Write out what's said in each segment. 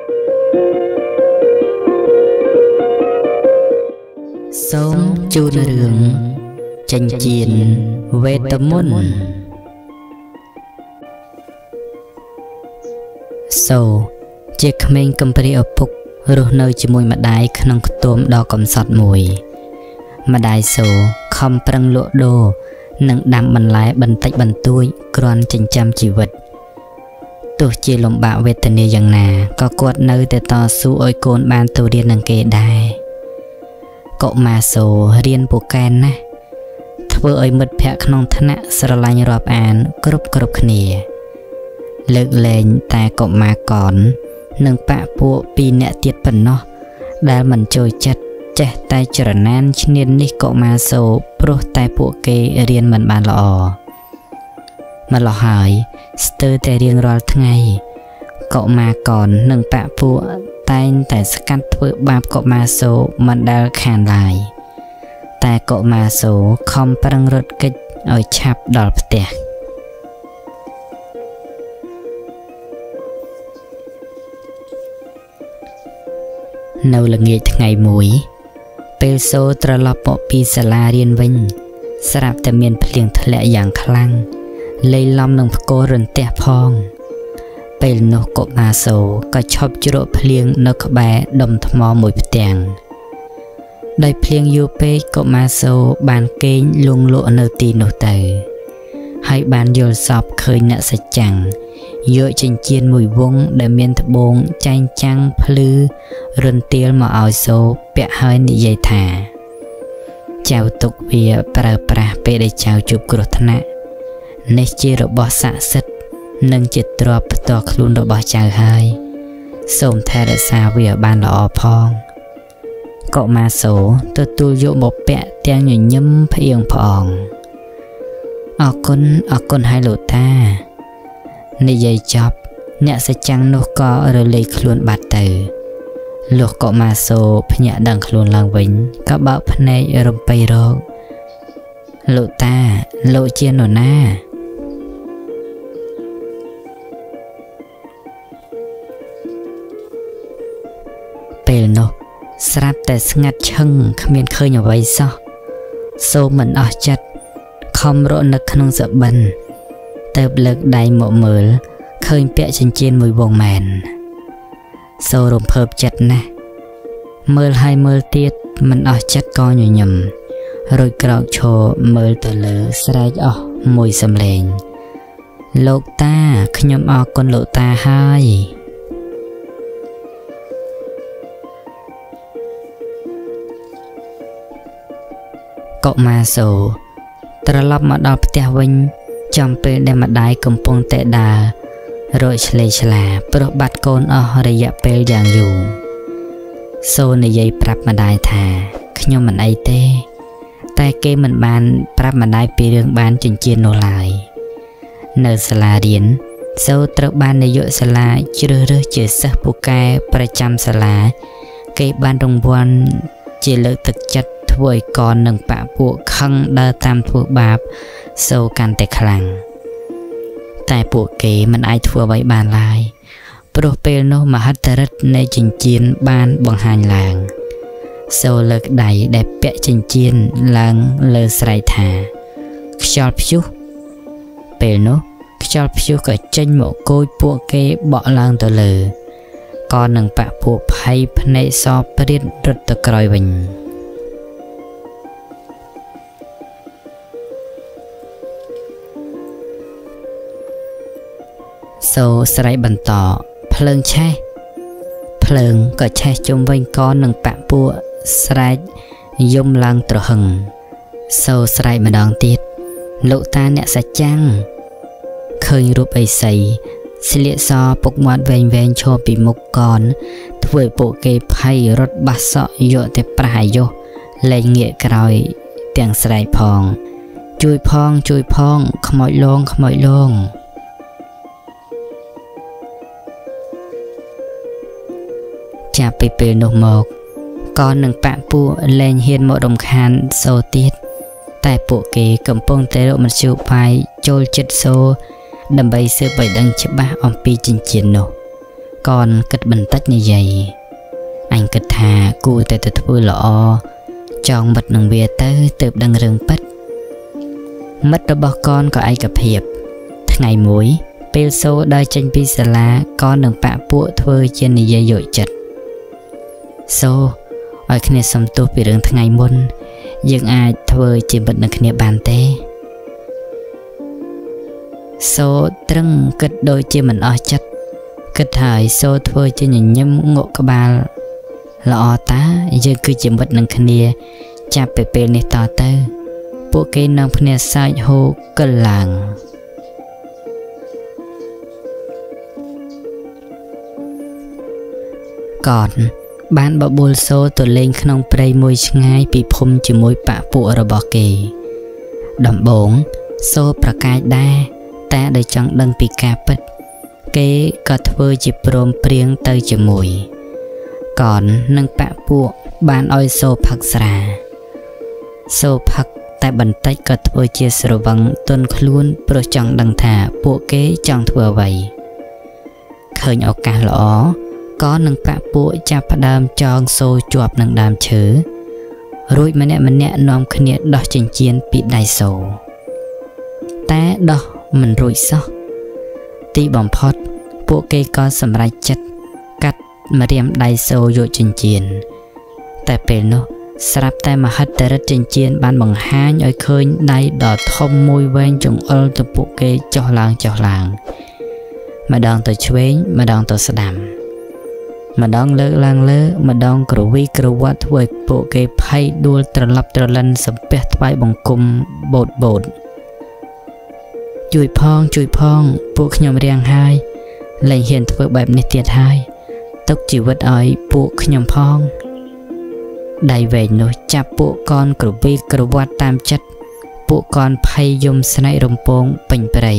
សូមជូនរឿងចិញ្ចៀនវេទមន្តសូជាក្មេងកំព្រាឪពុករស់នៅជាមួយម្ដាយក្នុងខ្ទមដ៏កំសត់មួយម្ដាយសូខំប្រឹងលក់ដូរនិងដាំបន្លែបន្តិចបន្តួចគ្រាន់ចិញ្ចឹមជីវិតទោះជាលំបាកវេទនាយ៉ាងណាក៏គាត់នៅតែតស៊ូឲ្យកូនបានទៅរៀននឹងគេដែរកុមារសូរៀនពូកែនណាស់ធ្វើឲ្យមិត្តភ័ក្តិក្នុងថ្នាក់ស្រឡាញ់រាប់អានគ្រប់គ្នាលើកលែងតែកុមារកននិងប៉ពួក2នាក់ទៀតប៉ុណ្ណោះដែលមិនចូលចិត្តចេះតែចរណានឈ្នាននេះកុមារសូព្រោះតែពួកគេរៀនមិនបានល្អម្ល៉េះហើយស្ទើរតែរៀងរាល់ថ្ងៃកុមារកននិងប៉ពួកតែងតែស្កាត់ធ្វើបាបកុមារសូមិនដែលខានឡើយតែកុមារសូខំប្រឹងរត់គេចឲ្យឆាប់ដល់ផ្ទះនៅល្ងាចថ្ងៃមួយពេលសូត្រឡប់មកពីសាលារៀនវិញស្រាប់តែមានភ្លៀងធ្លាក់យ៉ាងខ្លាំងលៃឡំនឹងផ្គររន្ទះផងពេលនោះកុមារសូក៏ឈប់ជ្រក់ភ្លៀងនៅក្បែរដុំថ្មមួយផ្ទាំងដោយភ្លៀងយូរពេកកុមារសូបានគេងលង់លក់នៅទីនោះទៅហើយបានយល់សពឃើញអ្នកសច្ចាំងយកចិញ្ចៀនមួយវង់ដែលមានត្បូងចែងចាំងភ្លឺរន្ទាលមកឲ្យសូពាក់ហើយនិយាយថាចៅទុកវាប្រើប្រាស់ពេលដែលចៅជួបគ្រោះថ្នាក់នេះជារបស់ស័ក្តិសិទ្ធិនិងជាទ្រព្យផ្ទាល់ខ្លួនរបស់ចៅហើយសូមថែរក្សាវាឲ្យបានល្អផងកុមារសូទទួលយកមកពាក់ទាំងញញឹមផ្អៀងផ្អងអរគុណហើយលោកតានិយាយចប់អ្នកសច្ចាំងនោះក៏រលាយខ្លួនបាត់ទៅលុះកុមារសូភ្ញាក់ដឹងខ្លួនឡើងវិញក៏បើកភ្នែករំពៃរកលោកតាលោកជានរណាពេលនោះស្រាប់តែស្ងាត់ឈឹងគ្មានឃើញអ្វីសោះសូមិនអស់ចិត្តខំរកនឹកក្នុងសបិនទៅលើកដៃមកមើលឃើញពាក់ចិញ្ចៀនមួយវង់មែនសូរំភើបចិត្តណាស់មើលហើយមើលទៀតមិនអស់ចិត្តក៏ញញឹមរួចក្រោកឈរមើលទៅលើស្រែកអស់មួយសំឡេងលោកតាខ្ញុំអរគុណលោកតាហើយកុមារសូត្រឡប់មកដល់ផ្ទះវិញចំពេលដែលម្ដាយកំពុងតែដើររកឆ្លេឆ្លាព្រោះបាត់កូនអស់រយៈពេលយ៉ាងយូរសូនិយាយប្រាប់ម្ដាយថាខ្ញុំមិនអីទេតែគេមិនបានប្រាប់ម្ដាយពីរឿងបានចិញ្ចៀននោះឡើយនៅសាលារៀនសូត្រូវបាននាយកសាលាជ្រើសរើសជាសិស្សពូកែប្រចាំសាលាគេបានរង្វាន់ជាលើកទឹកចិត្តធ្វើឲ្យកននិងប៉ពួកខឹងដើរតាមធ្វើបាបសូកាន់តែខ្លាំងតែពួកគេមិនអាចធ្វើអ្វីបានឡើយព្រោះពេលនោះមហិទ្ធិឫទ្ធិនៃចិញ្ចៀនបានបង្ហាញឡើងសូលើកដៃដែលពាក់ចិញ្ចៀនឡើងលើស្រែកថាខ្យល់ព្យុះពេលនោះខ្យល់ព្យុះក៏ចេញមកគោចពួកគេបក់ឡើងទៅលើកននិងប៉ពួកភ័យភ្នែកសព្រាតរត់ទៅក្រោយវិញសូស្រែកបន្តភ្លើងឆេះភ្លើងក៏ឆេះជុំវិញកននិងប៉ពួកស្រែកយំឡើងត្រហឹងសូស្រែកម្ដងទៀតលោកតាអ្នកសច្ចាំងឃើញរូបអេសីស្លៀកសពុកមាត់វែងឈរពីមុខកនធ្វើឲ្យពួកគេភ័យរត់បះសក់យកតែប្រះអាយុលែងងាកក្រោយទាំងស្រែកផងជួយផងខ្មោចលងចាប់ពីពេលនោះមកកននិងប៉ពួកលែងហ៊ានមករំខានសូទៀតតែពួកគេកំពុងតែរកមធ្យោបាយចូលចិត្តសូដើម្បីស៊ើបឲ្យដឹងច្បាស់អំពីចិញ្ចៀននោះ còn kịch bình tách như vậy anh kịch thà cua tại tụt vui lọ chọn bật nằng bia tới tụp đằng rừng bách mất đó bao con có ai gặp hiệp ngày mũi pel số đai tranh pizza con đừng bạ bụa thưa trên này dây dội chật số ở khi này xong tôi bị đường ngày môn nhưng ai thưa chỉ bật được khi bàn té số trăng kịch đôi chia mình o chất kịch thời số thưa cho nhìn nhâm ngộ các bà lọ tá giờ cứ chỉ bật được khi chạp bề này to tới bộ cây nông khi sai hô cân làng còn bán bọ bùa sốตัวเล่งขนมเปรย์มวยง่ายปีพมจะมวยปะปัวระบอกเกดำบงโซประกายได้แต่โดยจังดังปีกาปิดเกก็ทว่าจะโปรมเปรียงเตยจะมวยก่อนนั่งปะปัวบ้านอ้อยโซผักสราโซผักแต่บันไตก็ทว่าจะสระวังต้นคล้วนโปรจังดังถาปัวเกจังทว่าไว้เคยออกการหลอcó nâng bạ bộ chạp đàm tròn xô chuột nâng đàm chữ rồi mà nẹ nòm khả nẹ đo trình chiến bị đài sổ ta đo mình rồi sao tí bỏng phót bộ cây có sầm rai chất cắt mà đem đài sổ dội trình chiến tại bề nó sạp tay mà hết tay rất trình chiến ban bằng hai nhoi khơi đáy đỏ thông môi ven trong ơ từ bộ cây cho làng mà đòn từ chuế mà đòn từ xa đàm mà đón lỡ lang lỡ mà đón cầu vi cầu vắt với bộ cây phay đua trật lập trật lăn sập bẹt vai bằng cung bột chui phong bộ nhom riêng hai lại hiện vớiបែបនេះទៀតហើយទុកជីវិតឲ្យពួកខ្ញុំផងដៃវែងនោះចាប់ពួកកនក្រវីក្រវ៉ាត់តាមចិត្តពួកកនភ័យយំស្នេហ៍រំពងពេញព្រៃ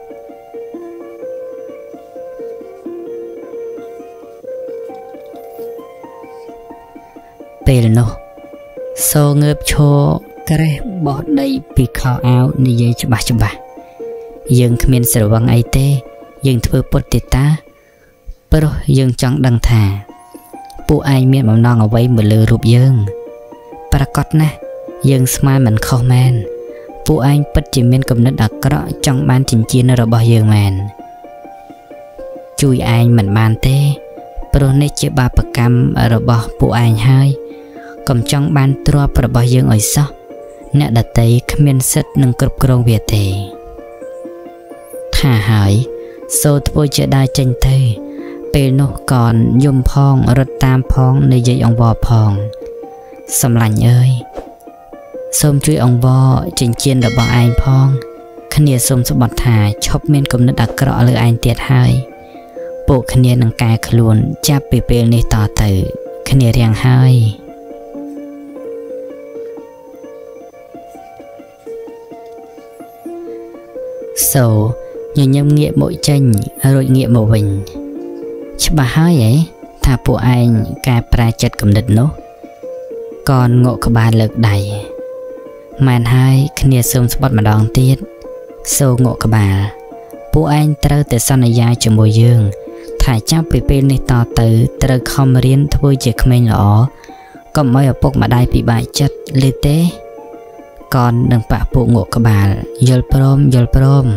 ពេលនោះសូងើបឈរក្រេះបោះដីពីខោអាវនិយាយច្បាស់យើងគ្មានស្រវឹងអីទេយើងធ្វើពុតទេតាព្រោះយើងចង់ដឹងថាពួកឯងមានបំណងអ្វីមកលើរូបយើងប្រកាសណាស់យើងស្មានមិនខុសមែនពួកឯងពិតជាមានគំនិតអាក្រក់ចង់បានចិញ្ចៀនរបស់យើងមែនជួយឯងមិនបានទេព្រោះនេះជាបាបកម្មរបស់ពួកឯងហើយកុំចង់បានទ្រព្យរបស់យើងឲ្យសោះអ្នកដតីគ្មានសិទ្ធិនឹងគ្រប់គ្រងវាទេថាហើយសូធ្វើជាដើរចេញទៅពេលនោះកនយំផងរត់តាមផងនិយាយអង្វរផងសំឡាញ់អើយសូមជួយអង្វរចិញ្ចៀនរបស់ឯងផងគ្នាសូមស្បត់ថាឈប់មានគំនិតអាក្រក់លើឯងទៀតហើយពួកគ្នានឹងកែខ្លួនចាប់ពីពេលនេះតទៅគ្នារៀងហើយសូញញឹមងាកមកចេញរួចងាកមកវិញច្បាស់ហើយថាពួកឯងកែប្រែចិត្តគំនិតនោះកនងក់ក្បាលលើកដៃមែនហើយគ្នាសូមស្បត់ម្ដងទៀតសូងក់ក្បាលពួកឯងត្រូវតែសន្យាជាមួយយើងថាចាប់ពីពេលនេះតទៅត្រូវខំរៀនធ្វើជាក្មេងល្អកុំឲ្យឪពុកម្ដាយពិបាកចិត្តលេទេកននឹងប៉ះពួកងក់ក្បាលយល់ព្រម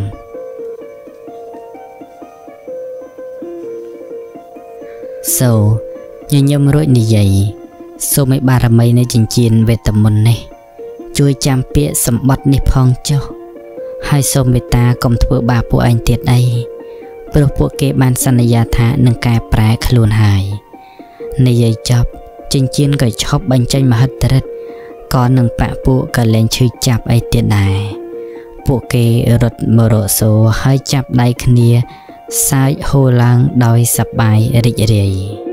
សូញញឹមរួចនិយាយសូមឲ្យបារមីនៃចិញ្ចៀនវេទមន្តនេះជួយចាំពាក្យសម្បត្តិនេះផងចុះហើយសូមមេត្តាកុំធ្វើបាបពួកឯងទៀតអីព្រោះពួកគេបានសន្យាថានឹងកែប្រែខ្លួនហើយនិយាយចប់ចិញ្ចៀនក៏ឈប់បញ្ចេញមហិទ្ធិឫទ្ធិក៏នឹងប៉ះពួកក៏លែងឈឺចាប់អីទៀតដែរពួកគេរត់មករកសូហើយចាប់ដៃគ្នាសើចហូរឡើងដោយសប្បាយរីករាយ